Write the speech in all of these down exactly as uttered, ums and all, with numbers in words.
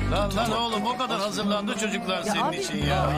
Lan lan oğlum o kadar hazırlandı çocuklar senin abi- için ya.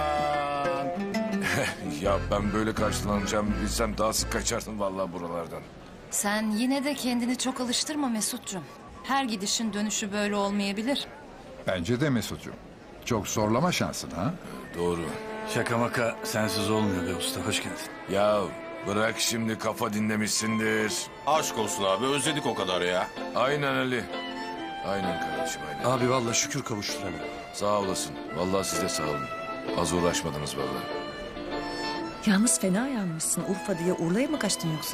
Ya ben böyle karşılanacağımı bilsem daha sık kaçardım vallahi buralardan. Sen yine de kendini çok alıştırma Mesut'cum. Her gidişin dönüşü böyle olmayabilir. Bence de Mesut'cum. Çok zorlama şansını ha. Doğru. Şaka maka sensiz olmuyor be usta, hoş geldin. Ya bırak şimdi, kafa dinlemişsindir. Aşk olsun abi, özledik o kadar ya. Aynen Ali. Aynen kardeşim aynen. Abi vallahi şükür kavuşturana. Sağ olasın. Vallahi siz de sağ olun. Az uğraşmadınız vallahi. Yalnız fena yanmışsın. Urfa diye Urla'ya mı kaçtın yoksa?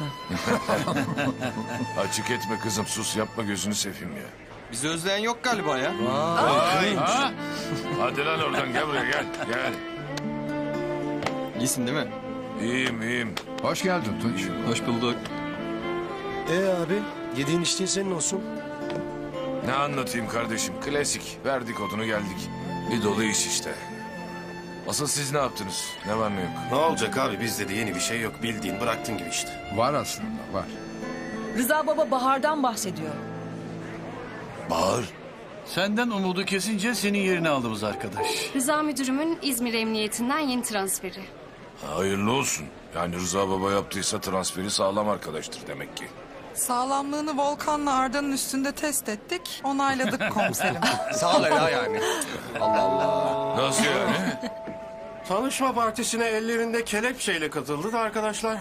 Açık etme kızım, sus, yapma, gözünü seveyim ya. Bizi özleyen yok galiba ya. Ay. Ha? Hadi lan oradan, gel buraya, gel gel. İyisin değil mi? İyiyim iyiyim. Hoş geldin Tunç. Hoş bulduk. Ee abi, yediğin içtiğin senin olsun. Ne anlatayım kardeşim, klasik. Verdik odunu geldik. Bir dolu iş işte. Asıl siz ne yaptınız? Ne var ne yok? Ne olacak abi, bizde de yeni bir şey yok. Bildiğin bıraktın gibi işte. Var aslında var. Rıza baba Bahar'dan bahsediyor. Bağır. Senden umudu kesince senin yerini aldığımız arkadaş. Rıza müdürümün İzmir Emniyetinden yeni transferi. Hayırlı olsun. Yani Rıza Baba yaptıysa transferi sağlam arkadaştır demek ki. Sağlamlığını Volkan'la Arda'nın üstünde test ettik. Onayladık komiserim. Sağ ol Ela yani. Nasıl yani? Tanışma partisine ellerinde kelepçeyle katıldı da arkadaşlar.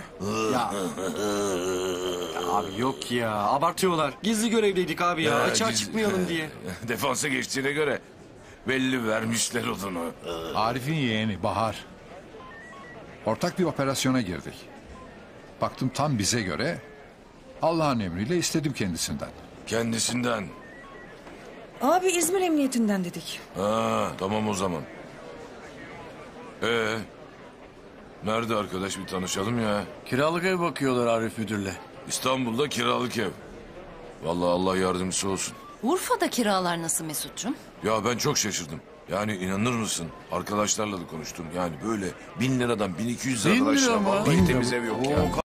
Abi yok ya, abartıyorlar. Gizli görevdeydik abi ya, Ya, açığa gizli- çıkmayalım diye. Defansa geçtiğine göre belli vermişler odunu. Arif'in yeğeni Bahar. Ortak bir operasyona girdik. Baktım tam bize göre. Allah'ın emriyle istedim kendisinden. Kendisinden. Abi İzmir Emniyetinden dedik. Ha, tamam o zaman. Ee, nerede arkadaş, bir tanışalım ya. Kiralık ev bakıyorlar Arif müdürle. İstanbul'da kiralık ev. Vallahi Allah yardımcısı olsun. Urfa'da kiralar nasıl Mesut'cum? Ya ben çok şaşırdım. Yani inanır mısın? Arkadaşlarla da konuştum. Yani böyle bin liradan bin iki yüz Bin lira arkadaşlar. mı? Vallahi temiz ev yok ya.